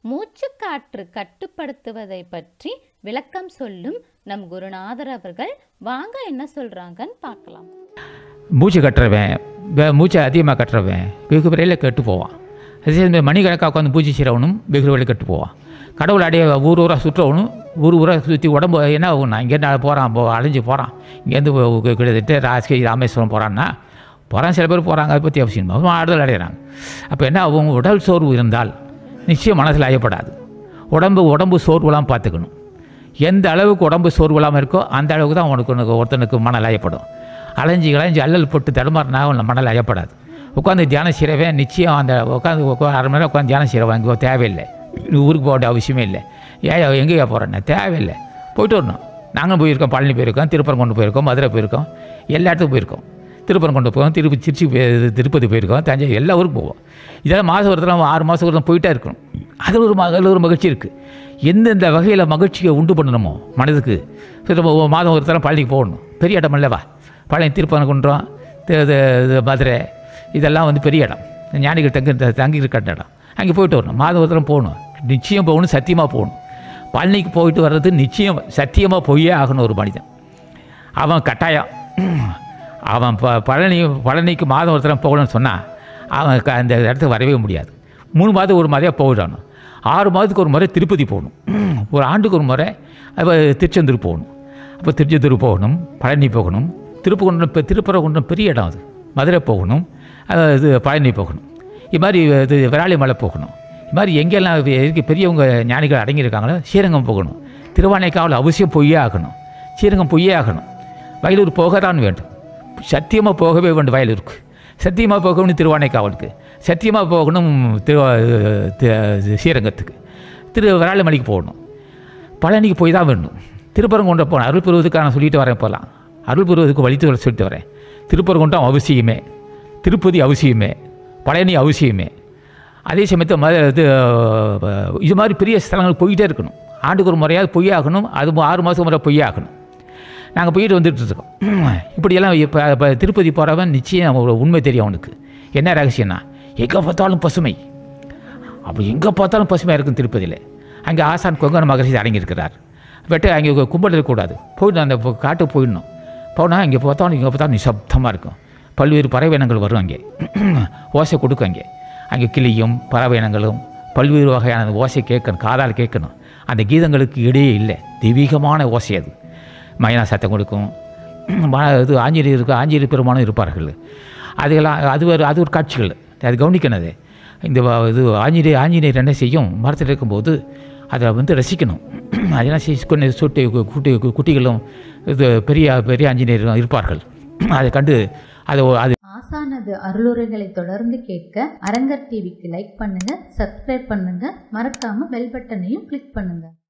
மூச்சுக்காற்று கட்டுப்படுத்துவதை பற்றி விளக்கம் சொல்லும் நம் குருநாதர் அவர்கள் வாங்க என்ன சொல்கிறாங்கன்னு பார்க்கலாம். மூச்சு கட்டுறவன், மூச்சை அதிகமாக கட்டுறவன் வெகு விரையில் கெட்டு போவான். அதே மணிக்கணக்காக உட்காந்து பூச்சி செய்கிறவனும் வெகு விரைவில் கெட்டு போவான். கடவுள் அடைய ஊர் ஊராக சுற்றுறவனும் ஊராக சுற்றி உடம்பு என்ன ஆகும்னா, இங்கேருந்து போகிறான், அலைஞ்சு போகிறான். இங்கேருந்து கிட்டத்தட்ட ராமேஸ்வரம் போகிறான்னா போகிறான். சில பேர் போகிறாங்க, அதை பற்றி அவசியம் ஆறுதல் அடைகிறாங்க. அப்போ என்ன அவங்க உடல் சோர்வு இருந்தால் நிச்சயம் மனசில் ஐயப்படாது. உடம்பு சோர்வுலாம் பார்த்துக்கணும். எந்த அளவுக்கு உடம்பு சோர்வுலாமல் இருக்கோ அந்த அளவுக்கு தான் ஒருத்தனுக்கு மனல் ஐயப்படும். அலைஞ்சி அல்லல் போட்டு தடுமாறினா மனல் ஐயப்படாது. உட்காந்து தியானம் செய்கிறவன் நிச்சயம் அந்த உட்காந்து அரை மணி நேரம் உட்காந்து தியானம் செய்கிறவன் இங்கே தேவையில்லை. ஊருக்கு போக வேண்டிய அவசியமே இல்லை. எங்கேயா போகிறேன்னா தேவையில்லை, போயிட்டு வரணும். நாங்களும் போயிருக்கோம், பழனி போயிருக்கோம், திருப்பரங்குன்றம் போயிருக்கோம், மதுரை போயிருக்கோம், எல்லா இடத்துக்கும் போயிருக்கோம். திருப்பரங்குன்றம் போவோம், திருப்பதி போயிருக்கோம், தஞ்சை, எல்லா ஊருக்கும் போவோம். இதெல்லாம் மாதம் ஒருத்தரம் 6 மாதம் ஒருத்தரம் போயிட்டே இருக்கணும். அதில் ஒரு மகிழ்ச்சி இருக்குது. எந்தெந்த வகையில் மகிழ்ச்சியை உண்டு பண்ணணுமோ மனதுக்கு மாதம் ஒருத்தரம் பழனிக்கு போகணும். பெரிய இடம் இல்லவா? பழனி, திருப்பரங்குன்றம், மதுரை, இதெல்லாம் பெரிய இடம். ஞானிகள் தங்கி இருக்கிற இடம். அங்கே போயிட்டு வரணும். மாதம் ஒருத்தரம் போகணும். நிச்சயம் போகணும், சத்தியமாக போகணும். பழனிக்கு போயிட்டு வர்றது நிச்சயம் சத்தியமாக போயே ஆகணும். ஒரு மனிதன் அவன் கட்டாயம் அவன் பழனிக்கு மாதம் ஒருத்தரம் போகணும்னு சொன்னால் அவன் அந்த இடத்துக்கு வரவே முடியாது. 3 மாதம் ஒரு மாதிரியாக போயிடணும். 6 மாதத்துக்கு ஒரு முறை திருப்பதி போகணும். ஒரு ஆண்டுக்கு ஒரு முறை திருச்செந்தூர் போகணும். அப்போ திருச்செந்தூர் போகணும், பழனி போகணும், திருப்பரங்குன்றம் பெரிய இடம் அது, மதுரை போகணும், பழனி போகணும். இது மாதிரி விராலிமலை போகணும். இது மாதிரி எங்கெல்லாம் பெரியவங்க ஞானிகள் அடங்கியிருக்காங்களோ ஸ்ரீரங்கம் போகணும். திருவானைக்காவல் அவசியம் பொய்யே ஆகணும். ஸ்ரீரங்கம் பொய்யே ஆகணும். வயலூர் போக தான் வேண்டும். சத்தியமாக போகவே வேண்டும். வயலூருக்கு சத்தியமாக போகணும். திருவானைக்காவலுக்கு சத்தியமாக போகணும். ஸ்ரீரங்கத்துக்கு விராலிமலைக்கு போகணும். பழனிக்கு போய் தான் வேணும். திருப்பரங்குன்றம் போகணும். அருள் பெறுவதுக்கு நான் சொல்லிட்டு வரேன். போகலாம், அருள் பெறுவதுக்கு வழித்து சொல்லிட்டு வரேன். திருப்பரங்குன்றம் அவசியமே, திருப்பதி அவசியமே, பழனி அவசியமே. அதே சமயத்தில் இது மாதிரி பெரிய ஸ்தலங்கள் போய்கிட்டே இருக்கணும். ஆண்டுக்கு ஒரு முறையாவது பொய்யே ஆகணும். அது 6 மாதம் முறை பொய்யே ஆகணும். நாங்கள் போயிட்டு வந்துட்டுருக்கோம். இப்படியெல்லாம் இப்போ திருப்பதி போகிறவன் நிச்சயம் ஒரு உண்மை தெரியும் அவனுக்கு. என்ன ரகசியம்னா, எங்கே பார்த்தாலும் பசுமை. அப்படி எங்கே பார்த்தாலும் பசுமையாக இருக்கும் திருப்பதியில். அங்கே ஆசான் கொங்கண மகரிஷி அடங்கியிருக்கிறார். அங்கே கும்பல் இருக்கக்கூடாது. போயிட்டு அந்த காட்டுக்கு போயிடணும். போனால் இங்கே பார்த்தாலும் நிசப்தமாக இருக்கும். பல்வேறு பறவையினங்கள் வரும். அங்கே ஓசை கொடுக்கும். அங்கே கிளியும் பறவையினங்களும் பல்வேறு வகையான ஓசை கேட்கணும், காதால் கேட்கணும். அந்த கீதங்களுக்கு இடையே இல்லை, தெய்வீகமான ஓசை அது. மைனா சத்தம் கொடுக்கும். ஆஞ்சநேயர் பெருமானும் இருப்பார்கள். அது ஒரு காட்சிகள், அது கவனிக்கணது. இந்த ஆஞ்சநேயர் என்ன செய்யும், மரத்தில் இருக்கும்போது அதை ரசிக்கணும். அதெல்லாம் குட்டிகளும் பெரிய ஆஞ்சநேயர் இருப்பார்கள். அதை கண்டு அது ஆசானது அருளுரைகளை தொடர்ந்து கேட்க அரங்கர் டிவிக்கு லைக் பண்ணுங்க, சப்ஸ்கிரைப் பண்ணுங்க, மறக்காம பெல் பட்டனையும் கிளிக் பண்ணுங்க.